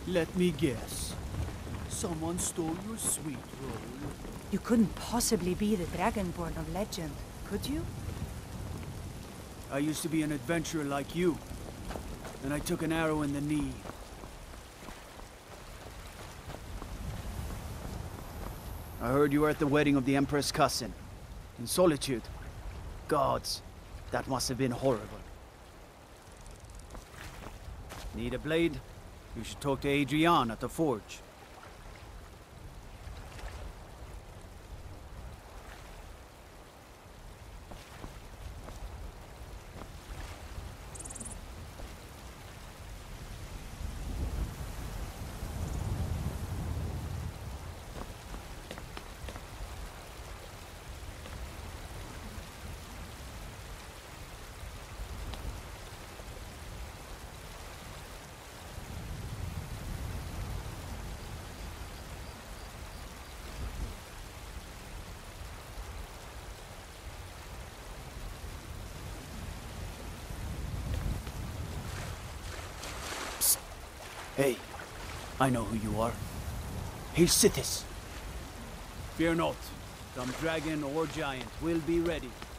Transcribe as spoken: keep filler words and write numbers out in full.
Let me guess. Someone stole your sweet roll. You couldn't possibly be the Dragonborn of legend, could you? I used to be an adventurer like you. Then I took an arrow in the knee. I heard you were at the wedding of the Emperor's cousin. In Solitude. Gods, that must have been horrible. Need a blade? You should talk to Adrian at the forge. Hey, I know who you are. Here's Sithis. Fear not. Some dragon or giant will be ready.